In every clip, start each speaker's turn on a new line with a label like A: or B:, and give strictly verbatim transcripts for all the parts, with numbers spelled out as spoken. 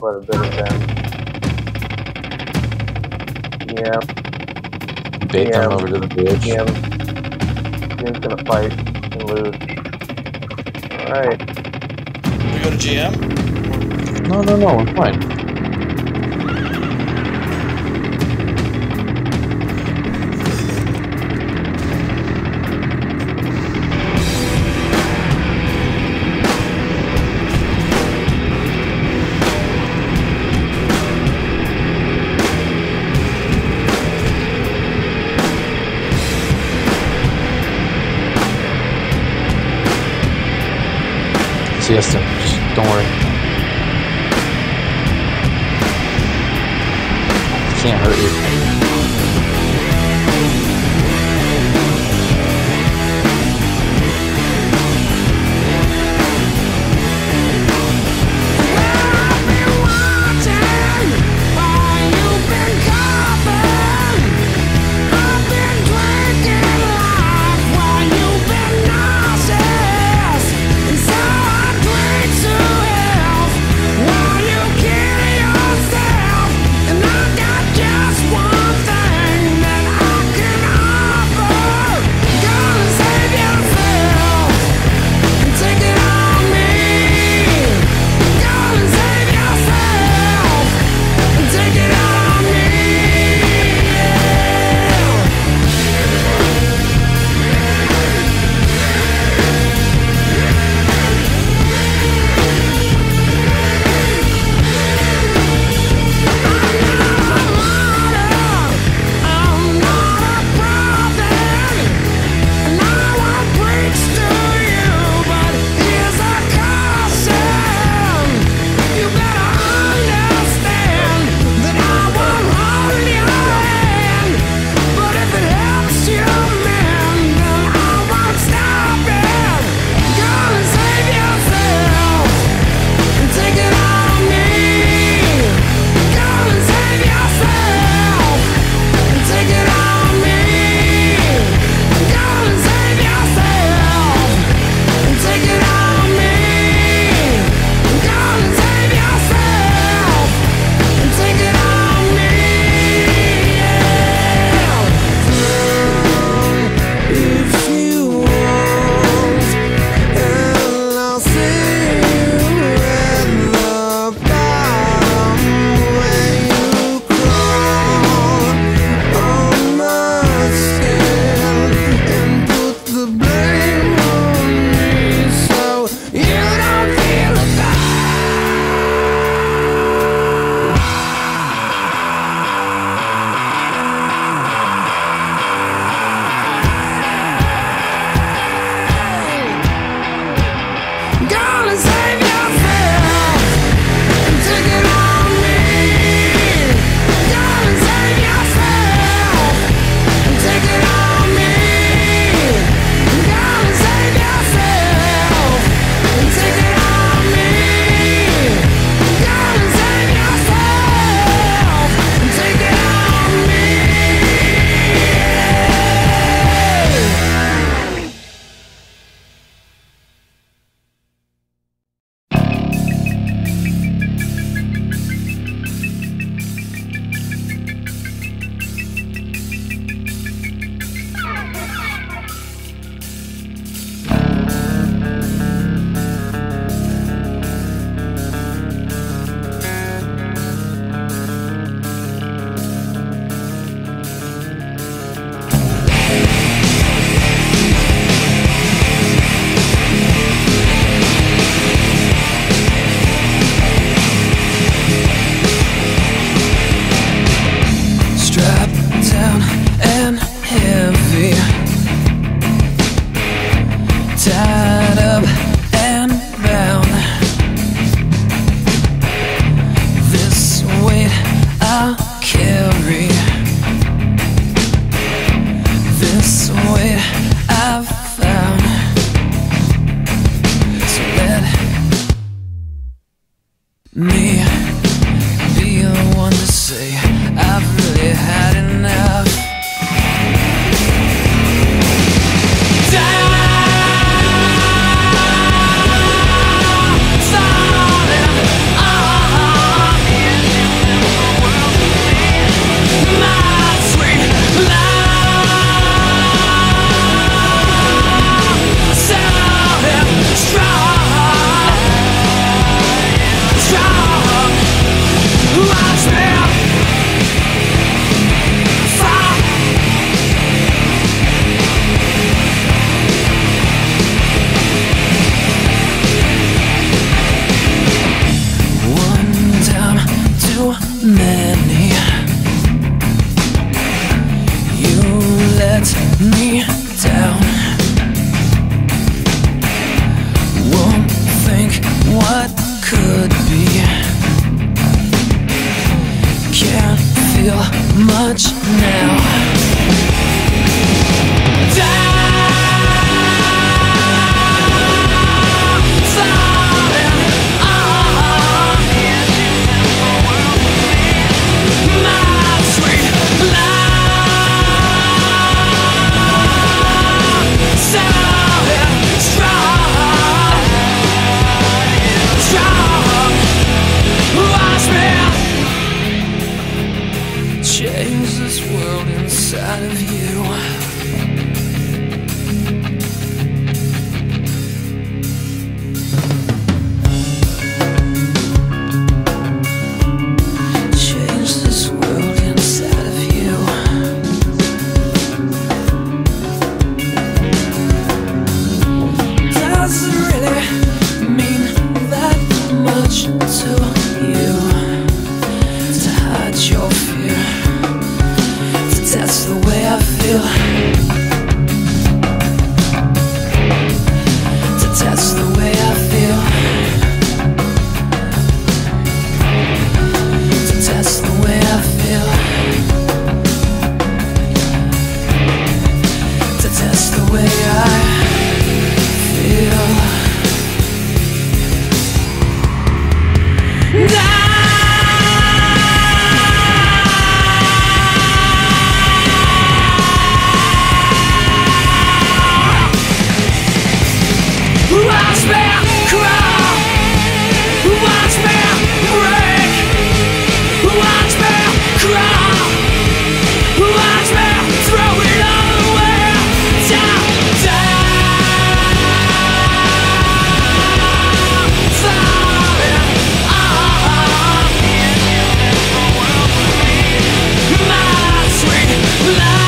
A: quite a bit of them. Yeah.
B: Bait them over to the bridge.
A: Yeah. He's gonna fight and lose. Alright.
C: We go to G M?
B: No, no, no, I'm fine. Siesta, just don't worry. Can't hurt you.
D: me be the one to say I've really had enough. Down, falling, oh. feel much now. Change this world inside of you. Change this world inside of you. Does it really mean that much to you to hide your fear? That's the way I feel. That's the way I feel. That's the way I feel. That's the way I feel. Watch me crawl, watch me break, watch me crawl, watch me throw it all away. Down, down, falling off. My sweet love.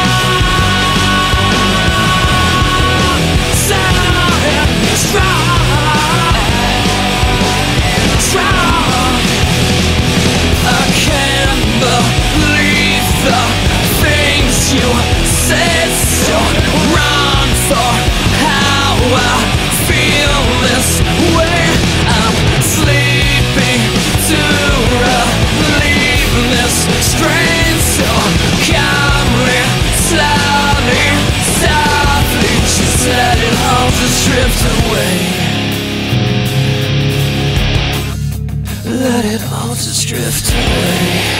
D: Drift away. Let it all just drift away.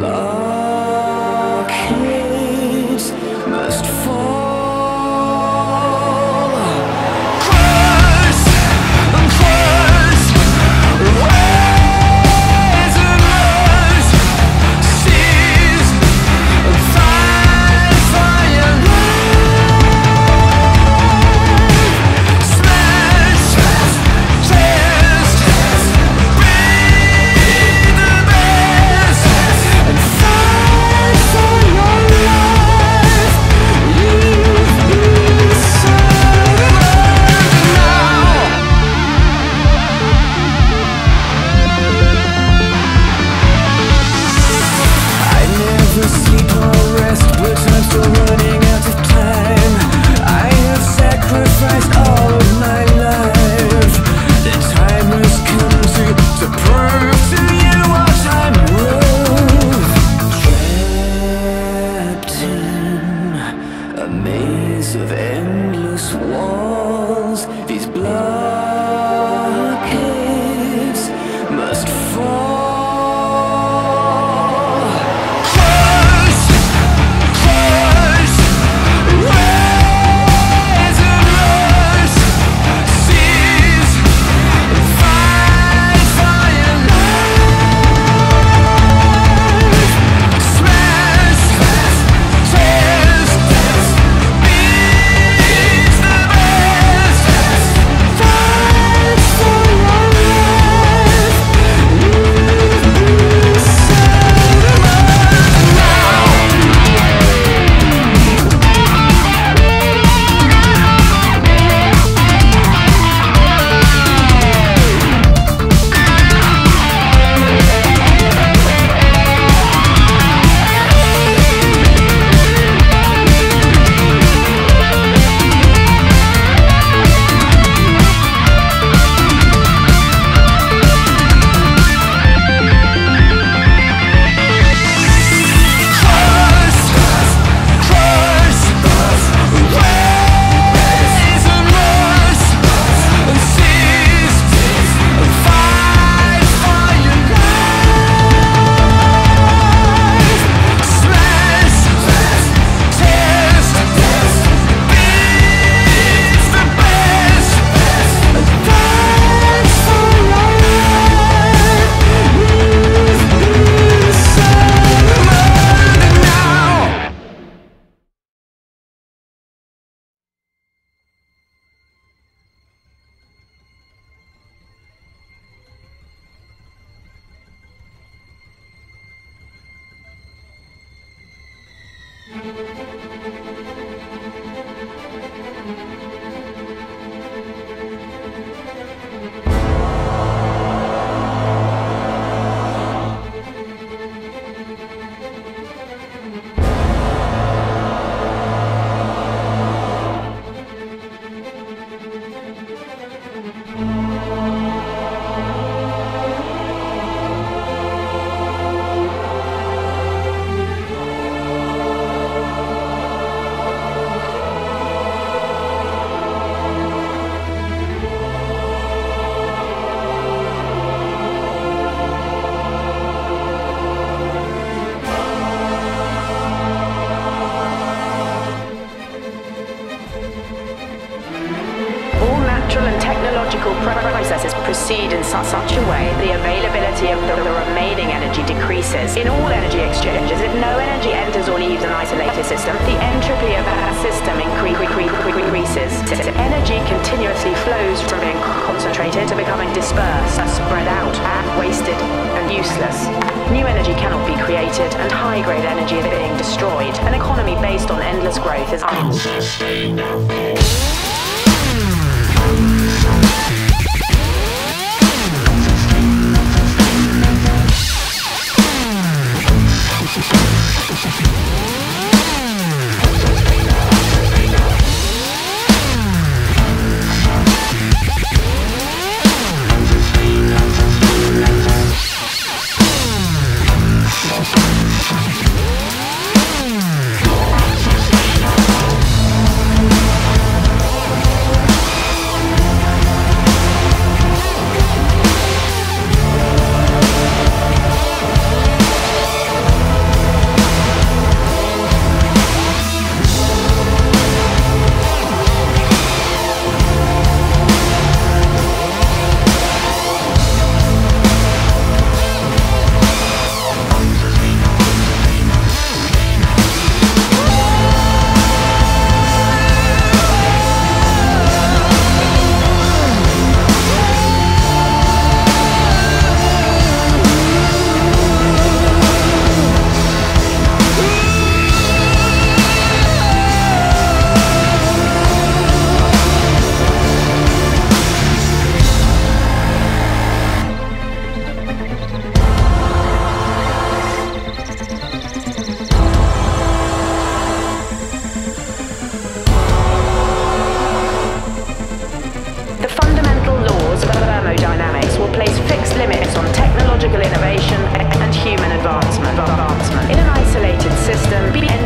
D: blockades must fall. Crush and crush, rise and rush, seize and fight for your life. Smash, test, breathe the best and fight for your life. You've been summoned now. I never sleep or rest, but I'm still running out of time. I have sacrificed all of my life. The time has come to, to prove to you what I'm worth. Trapped in a maze of endless walls, these blockades must fall. Crush, crush, rise and rush, seize and fight for your life. Smash, test, beats the best, fight for your life. You've been summoned now. Crush, crush, rise and rush, and seize and fight for your life. Smash, test, beats the best, and fight for your life. You've been summoned now. All natural and technological pro- processes proceed in su- such a way the availability of the, the remaining energy decreases. In all energy exchanges, if no energy enters or leaves an isolated system, the entropy of that system incre- incre- incre- increases. Energy continuously flows from being concentrated to becoming dispersed, spread out, wasted, and useless. New energy cannot be created, and high-grade energy is being destroyed. An economy based on endless growth is unsustainable.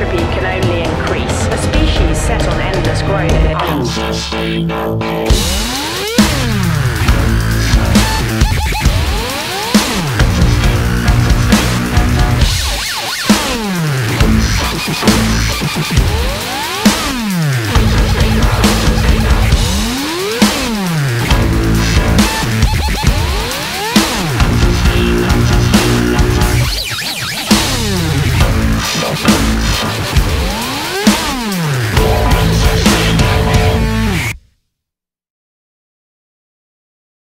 D: entropy can only increase. A species set on endless growth.
E: We'll be right back.